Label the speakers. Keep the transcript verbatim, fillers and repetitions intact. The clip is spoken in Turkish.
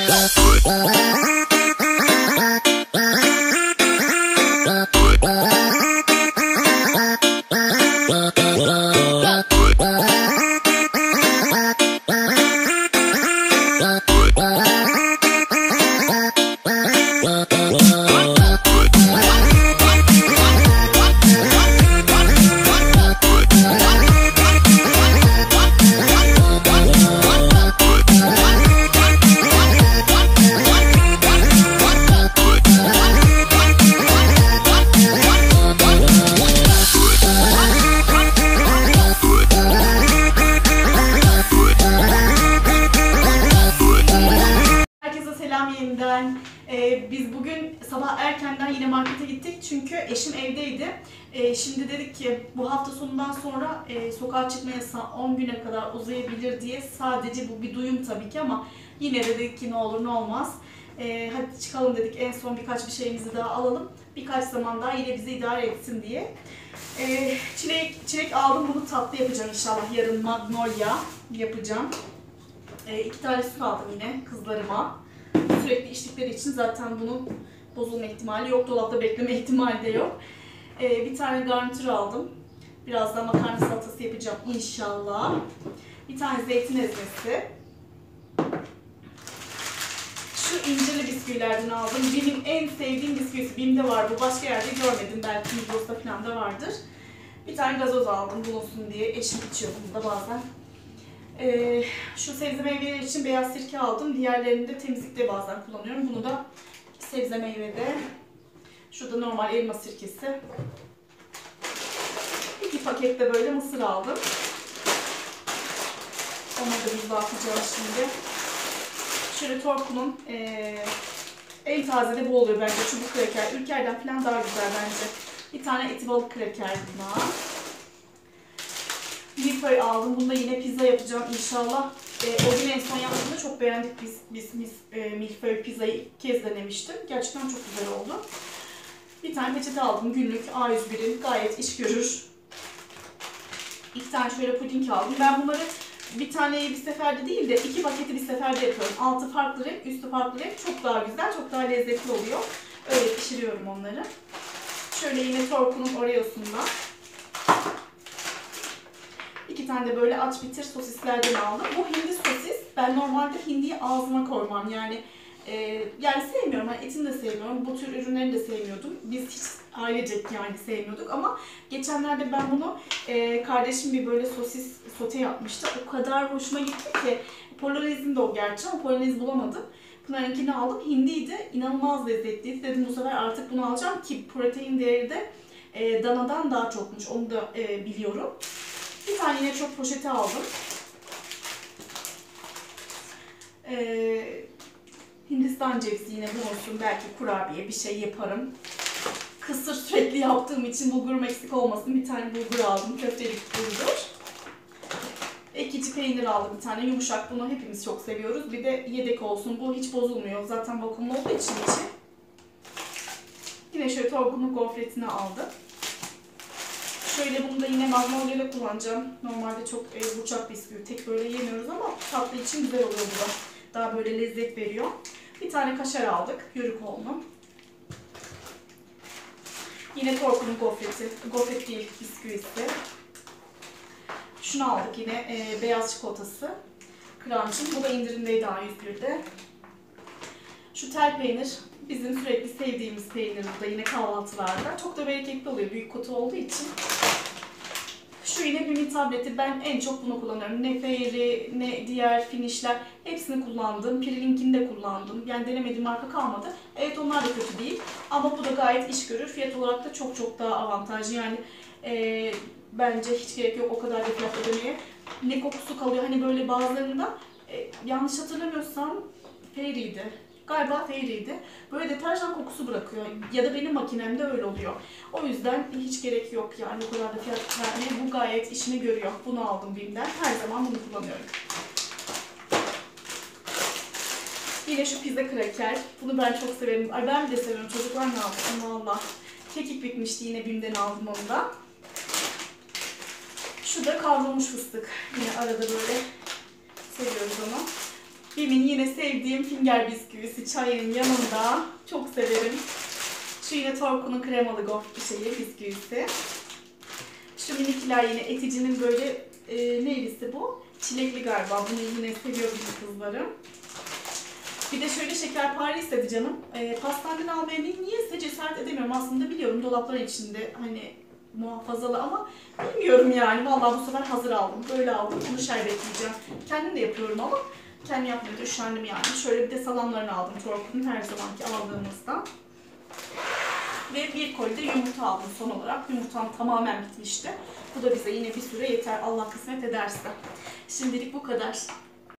Speaker 1: Ee, biz bugün sabah erkenden yine markete gittik çünkü eşim evdeydi. Ee, şimdi dedik ki bu hafta sonundan sonra e, sokağa çıkma yasağı on güne kadar uzayabilir diye, sadece bu bir duyum tabii ki ama yine de dedik ki ne olur ne olmaz. Ee, hadi çıkalım dedik, en son birkaç bir şeyimizi daha alalım. Birkaç zaman daha yine bizi idare etsin diye. Ee, çilek, çilek aldım, bunu tatlı yapacağım inşallah, yarın magnolia yapacağım. Ee, iki tane süt aldım yine kızlarıma. Sürekli içtikleri için zaten bunun bozulma ihtimali yok, dolapta bekleme ihtimali de yok. Ee, bir tane garnitür aldım. Birazdan makarna salatası yapacağım inşallah. Bir tane zeytin ezmesi. Şu incirli bisküvilerden aldım. Benim en sevdiğim bisküvisi. Bim'de var bu. Başka yerde görmedim. Belki Migros'ta falan da vardır. Bir tane gazoz aldım bulunsun diye. Eşim içiyor bunu da bazen. Ee, şu sebze meyveler için beyaz sirke aldım. Diğerlerini de temizlikte bazen kullanıyorum. Bunu da sebze meyvede. Şurada normal elma sirkesi. İki paket de böyle mısır aldım. Onları da biz bakacağız şimdi. Şöyle Torku'nun ee, en taze de bu oluyor bence, çubuk kraker. Ülker'den falan daha güzel bence. Bir tane eti balık kraker buna. Milföy aldım. Bunda yine pizza yapacağım inşallah. E, o gün en son yaptığımda çok beğendik biz, biz, biz e, milföy pizzayı ilk kez denemiştim. Gerçekten çok güzel oldu. Bir tane peçete aldım. Günlük A yüz birin gayet iş görür. İki tane şöyle puding aldım. Ben bunları bir taneyi bir seferde değil de iki paketi bir seferde yapıyorum. Altı farklı renk, üstü farklı renk. Çok daha güzel, çok daha lezzetli oluyor. Öyle pişiriyorum onları. Şöyle yine Torku'nun Oreo'sundan. İki tane de böyle aç bitir sosislerden aldım. Bu hindi sosis. Ben normalde hindiyi ağzıma koymam. Yani e, yani sevmiyorum. Yani etini de sevmiyorum. Bu tür ürünleri de sevmiyordum. Biz hiç ailecek yani sevmiyorduk ama geçenlerde ben bunu e, kardeşim bir böyle sosis sote yapmıştı. O kadar hoşuma gitti ki. Polonez'in de o gerçi ama polonez bulamadım. Pınar'ınkini aldım. Hindiydi. İnanılmaz lezzetliydi. Dedim bu sefer artık bunu alacağım ki protein değeri de e, danadan daha çokmuş. Onu da e, biliyorum. Bir tane yine çöp poşeti aldım. Ee, Hindistan cevizi yine bu olsun. Belki kurabiye bir şey yaparım. Kısır sürekli yaptığım için bulgurum eksik olmasın. Bir tane bulgur aldım. Köftelik bulgur. Ekici peynir aldım bir tane. Yumuşak. Bunu hepimiz çok seviyoruz. Bir de yedek olsun. Bu hiç bozulmuyor. Zaten vakumlu olduğu için içi. Yine şöyle Torku'nun gofretini aldım. Şöyle bunu da yine magnolia ile kullanacağım. Normalde çok e, burçak bisküvi. Tek böyle yemiyoruz ama tatlı için güzel oluyor bu da. Daha böyle lezzet veriyor. Bir tane kaşar aldık. Yörük olma. Yine Torku'nun gofreti. Gofret değil, bisküvisi. Şunu aldık yine e, beyaz çikolatası. Crunch'ın. Bu da indirimdeydi A yüz birde. Şu tel peynir. Bizim sürekli sevdiğimiz peynir bu da yine kahvaltılarda. Çok da bereketli oluyor büyük kutu olduğu için. Şu yine Bim'in tableti. Ben en çok bunu kullanıyorum. Ne Fairy ne diğer finishler hepsini kullandım. Pirilink'ini de kullandım. Yani denemediğim marka kalmadı. Evet onlar da kötü değil. Ama bu da gayet iş görür. Fiyat olarak da çok çok daha avantajlı. Yani e, bence hiç gerek yok o kadar da fiyat ödemeye. Ne kokusu kalıyor. Hani böyle bazılarında e, yanlış hatırlamıyorsam Fairy'ydi. Galiba Fairy'ydi. Böyle deterjan kokusu bırakıyor. Ya da benim makinemde öyle oluyor. O yüzden hiç gerek yok yani o kadar da fiyat vermeye. Bu gayet işini görüyor. Bunu aldım Bim'den. Her zaman bunu kullanıyorum. Yine şu pizza kraker. Bunu ben çok severim. Ay ben de severim. Çocuklar ne yapsın valla. Kekik bitmişti. Yine Bim'den aldım onu da. Şu da kavrulmuş fıstık. Yine arada böyle seviyoruz onu. Benim yine sevdiğim finger bisküvisi çayın yanında. Çok severim. Şu yine Torku'nun kremalı gofret şeyi, bisküvisi. Şu minikler yine Eticinin böyle e, neylisi bu? Çilekli galiba. Bunu yine seviyorum kızlarım. Bir de şöyle şekerpare istedi canım. E, pastaneden almaya niyeyse cesaret edemiyorum. Aslında biliyorum dolapların içinde hani muhafazalı ama bilmiyorum yani. Vallahi bu sefer hazır aldım. Böyle aldım. Bunu şerbetleyeceğim. Kendim de yapıyorum ama kendim yapmaya üşendim yani. Şöyle bir de salamlarını aldım Torku'nun her zamanki aldığımızdan. Ve bir koli de yumurta aldım son olarak. Yumurtam tamamen bitmişti. Bu da bize yine bir süre yeter Allah kısmet ederse. Şimdilik bu kadar.